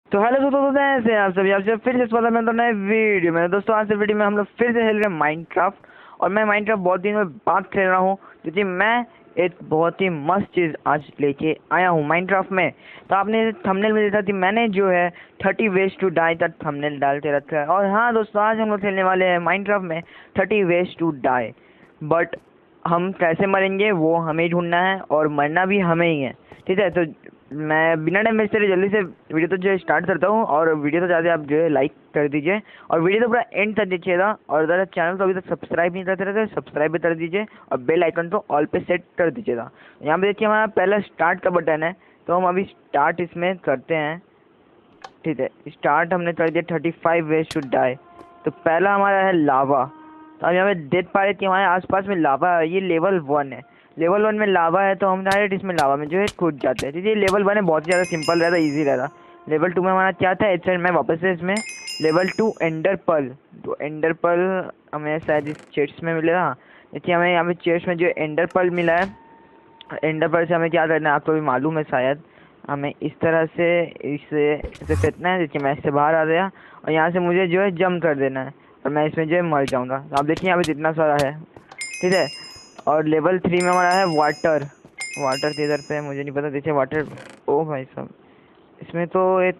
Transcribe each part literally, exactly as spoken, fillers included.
तो हेलो दोस्तों, तो कैसे हैं आप सभी। आपसे फिर से स्वागत है तो नए वीडियो में। दोस्तों आज से वीडियो में हम लोग फिर से खेल रहे हैं माइनक्राफ्ट। और मैं माइनक्राफ्ट बहुत दिन में बाद खेल रहा हूँ क्योंकि मैं एक बहुत ही मस्त चीज़ आज लेके आया हूँ माइनक्राफ्ट में। तो आपने थंबनेल में देखा कि मैंने जो है थर्टी वेज टू डाई तक थंबनेल डाल के रखा है। और हाँ दोस्तों, आज हम लोग खेलने वाले हैं माइनक्राफ्ट में thirty ways to die. But हम कैसे मरेंगे वो हमें ढूंढना है और मरना भी हमें ही है, ठीक है। तो मैं बिना टाइम वेस्ट करे जल्दी से वीडियो तो जो है स्टार्ट करता हूँ। और वीडियो तो ज़्यादा आप जो है लाइक कर दीजिए और वीडियो तो पूरा एंड तक देखिएगा। और अगर चैनल को अभी तक सब्सक्राइब नहीं करते रहते सब्सक्राइब भी कर दीजिए और बेल आइकन तो ऑल पे सेट कर दीजिएगा। यहाँ पे देखिए हमारा पहला स्टार्ट का बटन है, तो हम अभी स्टार्ट इसमें करते हैं, ठीक है। स्टार्ट हमने कर दिया thirty five ways to die. तो पहला हमारा है लावा। तो हम यहाँ पे देख पा रहे कि हमारे आसपास में लावा है। ये लेवल वन है। लेवल वन में लावा है तो हम डायरेक्ट इसमें लावा में जो है कूद जाते हैं। देखिए लेवल वन है, बहुत ही ज़्यादा सिंपल रहता है, ईजी रहता। लेवल टू में हमारा क्या था, इस साइड में वापस से इसमें लेवल टू एंडर पर्ल। तो एंडर पर्ल हमें शायद इस चेस्ट में मिलेगा। देखिए हमें यहाँ पे चेस्ट में जो एंडर पर्ल मिला है, एंडर पर्ल से हमें क्या करना है आपको भी मालूम है शायद। हमें इस तरह से इसे इसे फेंकना है। देखिए मैं इससे बाहर आ गया और यहाँ से मुझे जो है जंप कर देना है और मैं इसमें जो है मर जाऊँगा। तो आप देखिए यहाँ पे कितना सारा है, ठीक है। और लेवल थ्री में हमारा है वाटर। वाटर किधर पे है मुझे नहीं पता। देखिए वाटर, ओ भाई साहब, इसमें तो एक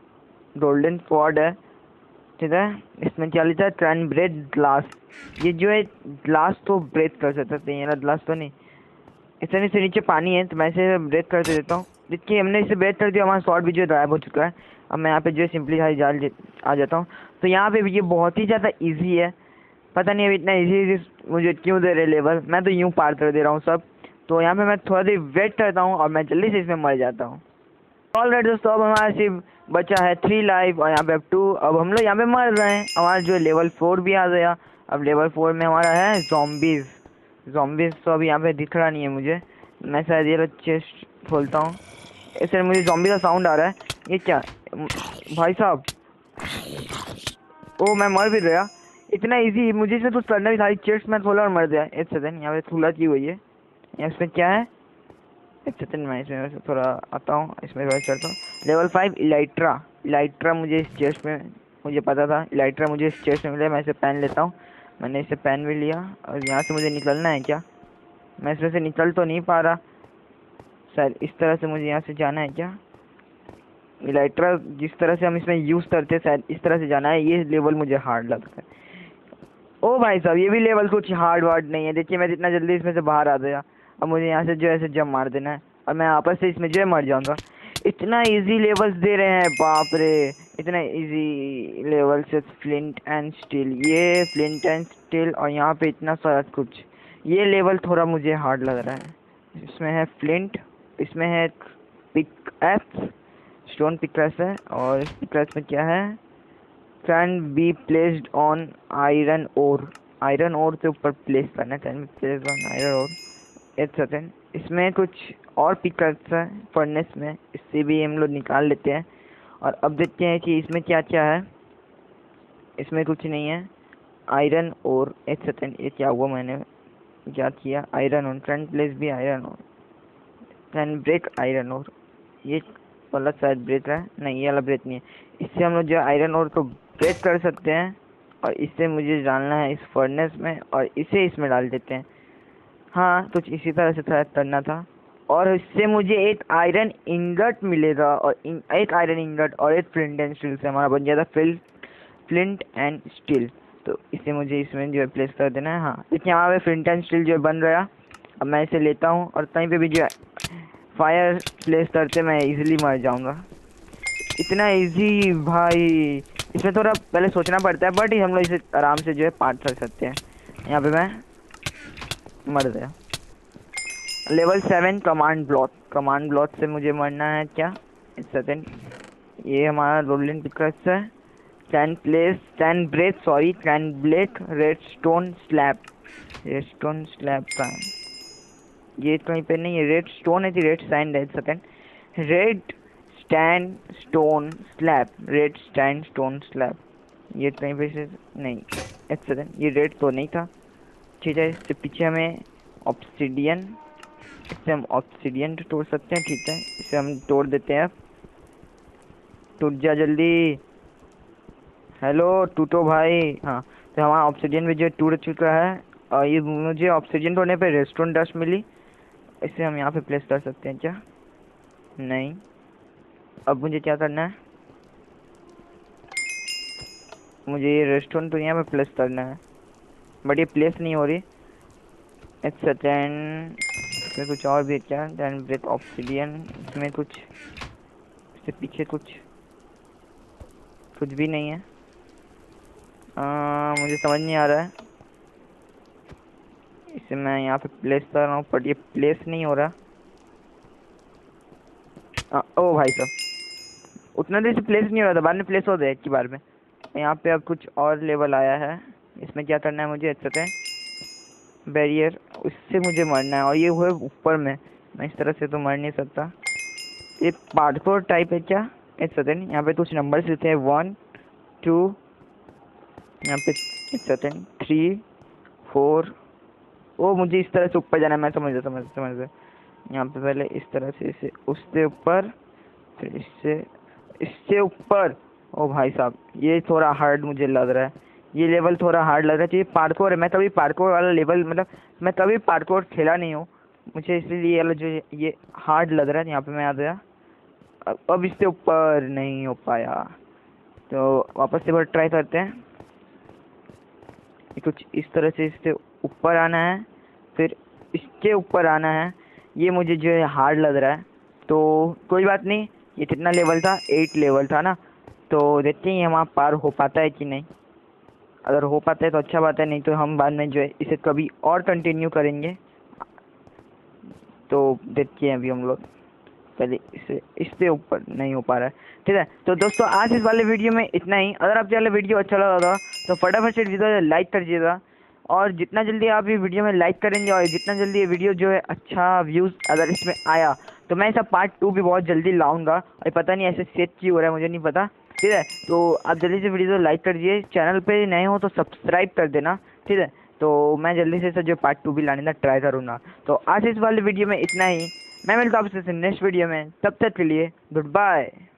गोल्डन क्वाड है, ठीक है। इसमें क्या लिखा है, कैन ब्रेक ग्लास। ये जो है ग्लास तो ब्रेक कर सकते हैं, ये ग्लास तो नहीं। इससे नीचे नीचे पानी है तो मैं इसे ब्रेक करते देता हूँ। देखिए हमने इसे ब्रेक कर दिया, हमारा शॉर्ट भी जो है गायब हो चुका है। अब मैं यहाँ पे जो है सिंपली हाई जाल आ जाता हूँ। तो यहाँ पे ये बहुत ही ज़्यादा इजी है। पता नहीं अभी इतना इजी इजी मुझे क्यों दे रहे लेवल, मैं तो यूं पार कर दे रहा हूँ सब। तो यहाँ पे मैं थोड़ा देर वेट करता हूँ और मैं जल्दी से इसमें मर जाता हूँ। ऑल राइट दोस्तों, अब हमारा सिर्फ बचा है थ्री लाइफ और यहाँ पे अब टू। अब हम लोग यहाँ पे मर रहे हैं। हमारा जो लेवल फोर भी आ गया। अब लेवल फोर में हमारा है zombies। zombies तो अभी यहाँ पे दिख रहा नहीं है मुझे। मैं शायद ये चेस्ट खोलता हूँ, इससे मुझे zombie का साउंड आ रहा है। ये क्या भाई साहब, ओ मैं मर भी गया। इतना इजी, मुझे इसमें कुछ करना भी था। चेस्ट में खोला और मर गया। एक सेकंड, यहाँ पे खुला की हुई है, इसमें क्या है। एक सेकंड मैं इसमें वैसे थोड़ा आता हूँ, इसमें वैसे चलता हूँ। Level five Elytra. इलाइट्रा मुझे इस चेस्ट में मुझे पता था, इलाइट्रा मुझे इस चेस्ट में मिला। मैं इसे पहन लेता हूँ। मैंने इसे पहन भी लिया। और यहाँ से मुझे निकलना है क्या, मैं इसमें से निकल तो नहीं पा रहा शायद। इस तरह से मुझे यहाँ से जाना है क्या। इलाइट्रा जिस तरह से हम इसमें यूज़ करते हैं शायद इस तरह से जाना है। ये लेवल मुझे हार्ड लगता है। ओ भाई साहब, ये भी लेवल कुछ हार्ड वार्ड नहीं है। देखिए मैं जितना जल्दी इसमें से बाहर आ गया। अब मुझे यहाँ से जो है ऐसे जंप मार देना है और मैं आपस से इसमें जो है मर जाऊंगा। इतना इजी लेवल्स दे रहे हैं, बाप रे। इतना इजी लेवल से फ्लिंट एंड स्टील, ये फ्लिंट एंड स्टील और यहाँ पे इतना सारा कुछ। ये लेवल थोड़ा मुझे हार्ड लग रहा है। इसमें है फ्लिंट, इसमें है पिक एप्स, स्टोन पिकैक्स है। और इस पिकैक्स में क्या है, can be placed on iron ore. Iron ore के ऊपर प्लेस करना है, can be placed on iron ore. एक सेकेंड, इसमें कुछ और पिकैक्स है फर्नेस में, इससे भी हम लोग निकाल लेते हैं। और अब देखते हैं कि इसमें क्या क्या है। इसमें कुछ नहीं है। आयरन ओर, एक सेकेंड, ये क्या हुआ, मैंने क्या किया। आयरन ओर, कैन प्लेस भी iron ore, can break iron ore. ये वाला शायद ब्रेक है, नहीं ये वाला ब्रेक नहीं है। इससे हम लोग जो आयरन ओर को ब्रेक कर सकते हैं। और इससे मुझे डालना है इस फर्नेस में और इसे इसमें डाल देते हैं। हाँ कुछ इसी तरह से था करना था। और इससे मुझे एक आयरन इंगट मिलेगा और इन, एक आयरन इंगट और एक फ्लिंट एंड स्टील से हमारा बन जाता फिल फ्लिंट एंड स्टील। तो इसे मुझे इसमें जो है प्लेस कर देना है। हाँ देखिए यहाँ पे फ्लिंट एंड स्टील जो है बन रहा। अब मैं इसे लेता हूँ और कहीं पे भी जो है फायर प्लेस करते मैं इजीली मर जाऊंगा। इतना इजी भाई, इसमें थोड़ा पहले सोचना पड़ता है बट हम लोग इसे आराम से जो है पार कर सकते हैं। यहाँ पे मैं मर गया। Level seven command block. Command block से मुझे मरना है क्या, एक सेकेंड। ये हमारा रोलिंग पिकर्स है। Can place can break sorry can break redstone slab. Redstone slab का ये कहीं पे नहीं है, रेड स्टोन है कि रेड सैंड है। Second, red sandstone slab, red sandstone slab, ये कहीं पे से नहीं। एक सेकंड, ये रेड तो नहीं था, ठीक है। इससे पीछे हमें ऑब्सिडियन, इससे हम ऑब्सिडियन तोड़ सकते हैं, ठीक है। इसे हम तोड़ देते हैं। टूट जा जल्दी। हेलो टूटो भाई। हाँ, तो हमारा ऑक्सीजन भी जो टूट चुका है। और ये मुझे ऑक्सीजन तोड़ने पे रेस्टोरेंट डस्ट मिली, इसे हम यहाँ पे प्लेस कर सकते हैं क्या? नहीं। अब मुझे क्या करना है? मुझे ये रेस्टोरेंट तो यहाँ पे प्लेस करना है, बट ये प्लेस नहीं हो रही। एक सेकेंड, इसमें कुछ और भी है क्या? देन ब्रेक ऑब्सिडियन, इसमें कुछ, इससे पीछे कुछ कुछ भी नहीं है। आ, मुझे समझ नहीं आ रहा है। इसे मैं यहाँ पे प्लेस कर रहा हूँ, बट ये प्लेस नहीं हो रहा। आ, ओ भाई साहब, उतना देर से प्लेस नहीं हो रहा था, बाद में प्लेस हो गया एक ही बार में। यहाँ पे अब कुछ और लेवल आया है, इसमें क्या करना है मुझे? अच्छा है बैरियर, उससे मुझे मरना है। और ये हुए ऊपर में, मैं इस तरह से तो मर नहीं सकता। ये पार्कोर टाइप है क्या? एक सेकेंड, यहाँ पे कुछ नंबर लिखे हैं, वन टू, यहाँ पे एक सेकेंड, थ्री फोर। ओ मुझे इस तरह से ऊपर जाना है, मैं समझ गया समझ गया समझ गया। यहाँ पे पहले इस तरह से, इसे उससे ऊपर, फिर इससे इससे ऊपर। ओ भाई साहब, ये थोड़ा हार्ड मुझे लग रहा है, ये लेवल थोड़ा हार्ड लग रहा है। ये पार्कोर है, मैं कभी पार्कोर वाला लेवल, मतलब मैं कभी पार्कोर खेला नहीं हूँ, मुझे इसलिए ये वाला जो ये हार्ड लग रहा है। यहाँ पे मैं आ गया, अब अब इससे ऊपर नहीं हो पाया, तो वापस से बस ट्राई करते हैं। ये कुछ इस तरह से इससे ऊपर आना है, फिर इसके ऊपर आना है। ये मुझे जो है हार्ड लग रहा है, तो कोई बात नहीं। ये कितना लेवल था? एट लेवल था ना, तो देखते हैं वहाँ पार हो पाता है कि नहीं। अगर हो पाता है तो अच्छा बात है, नहीं तो हम बाद में जो है इसे कभी और कंटिन्यू करेंगे। तो देखते हैं अभी हम लोग, पहले इसे इससे ऊपर नहीं हो पा रहा है। ठीक है, तो दोस्तों आज इस वाले वीडियो में इतना ही। अगर आपको वाला वीडियो अच्छा लगा था तो फटाफट से वीडियो लाइक कर दीजिएगा, और जितना जल्दी आप ये वीडियो में लाइक करेंगे और जितना जल्दी ये वीडियो जो है अच्छा व्यूज़ अगर इसमें आया, तो मैं इसका पार्ट टू भी बहुत जल्दी लाऊंगा। और पता नहीं ऐसे सेट क्यों हो रहा है, मुझे नहीं पता। ठीक है, तो आप जल्दी से वीडियो लाइक कर दीजिए, चैनल पे नए हो तो सब्सक्राइब कर देना। ठीक है, तो मैं जल्दी से जो पार्ट टू भी लाने का ट्राई करूँगा। तो आज इस वाले वीडियो में इतना ही, मैं मिलता हूँ आपसे नेक्स्ट वीडियो में, तब तक के लिए गुड बाय।